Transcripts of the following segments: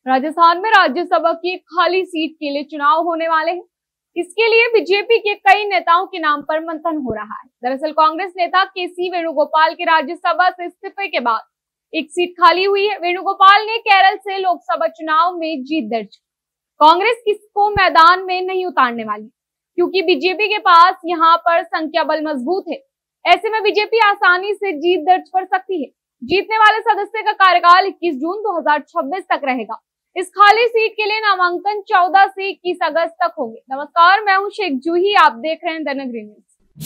राजस्थान में राज्यसभा की एक खाली सीट के लिए चुनाव होने वाले हैं। इसके लिए बीजेपी के कई नेताओं के नाम पर मंथन हो रहा है। दरअसल कांग्रेस नेता के.सी. वेणुगोपाल के राज्यसभा से इस्तीफे के बाद एक सीट खाली हुई है। वेणुगोपाल ने केरल से लोकसभा चुनाव में जीत दर्ज की। कांग्रेस किसको मैदान में नहीं उतारने वाली, क्योंकि बीजेपी के पास यहाँ पर संख्या बल मजबूत है। ऐसे में बीजेपी आसानी से जीत दर्ज कर सकती है। जीतने वाले सदस्य का कार्यकाल 21 जून 2026 तक रहेगा। इस खाली सीट के लिए नामांकन 14 से 21 अगस्त तक होंगे। नमस्कार, मैं हूं शेख जूही, आप देख रहे हैं द नगरी न्यूज।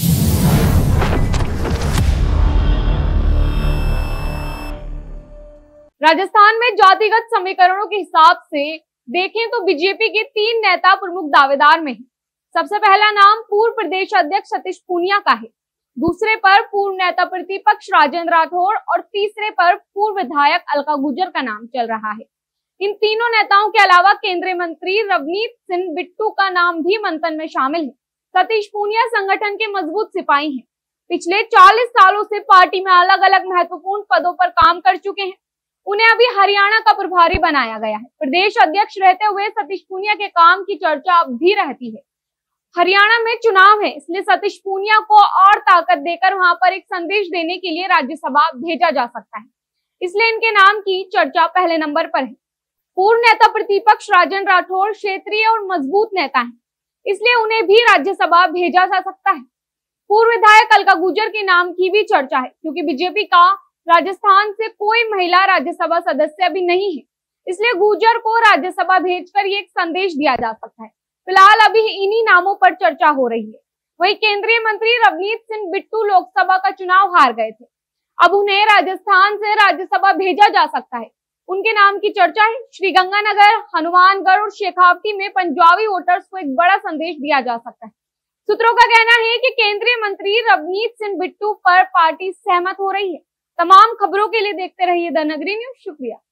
राजस्थान में जातिगत समीकरणों के हिसाब से देखें तो बीजेपी के 3 नेता प्रमुख दावेदार में हैं। सबसे पहला नाम पूर्व प्रदेश अध्यक्ष सतीश पूनिया का है, दूसरे पर पूर्व नेता प्रतिपक्ष राजेंद्र राठौड़ और तीसरे पर पूर्व विधायक अलका गुर्जर का नाम चल रहा है। इन तीनों नेताओं के अलावा केंद्रीय मंत्री रवनीत सिंह बिट्टू का नाम भी मंथन में शामिल है। सतीश पूनिया संगठन के मजबूत सिपाही हैं। पिछले 40 सालों से पार्टी में अलग अलग महत्वपूर्ण पदों पर काम कर चुके हैं। उन्हें अभी हरियाणा का प्रभारी बनाया गया है। प्रदेश अध्यक्ष रहते हुए सतीश पूनिया के काम की चर्चा अब भी रहती है। हरियाणा में चुनाव है, इसलिए सतीश पूनिया को और ताकत देकर वहां पर एक संदेश देने के लिए राज्यसभा भेजा जा सकता है। इसलिए इनके नाम की चर्चा पहले नंबर पर है। पूर्व नेता प्रतिपक्ष राजेंद्र राठौड़ क्षेत्रीय और मजबूत नेता हैं, इसलिए उन्हें भी राज्यसभा भेजा जा सकता है। पूर्व विधायक अलका गुर्जर के नाम की भी चर्चा है, क्योंकि बीजेपी का राजस्थान से कोई महिला राज्यसभा सदस्य अभी नहीं है, इसलिए गुर्जर को राज्यसभा भेजकर ये एक संदेश दिया जा सकता है। फिलहाल अभी इन्हीं नामों पर चर्चा हो रही है। वहीं केंद्रीय मंत्री रवनीत सिंह बिट्टू लोकसभा का चुनाव हार गए थे, अब उन्हें राजस्थान से राज्यसभा भेजा जा सकता है। उनके नाम की चर्चा है। श्रीगंगानगर, हनुमानगढ़ और शेखावटी में पंजाबी वोटर्स को एक बड़ा संदेश दिया जा सकता है। सूत्रों का कहना है कि केंद्रीय मंत्री रवनीत सिंह बिट्टू पर पार्टी सहमत हो रही है। तमाम खबरों के लिए देखते रहिए द नगरी न्यूज। शुक्रिया।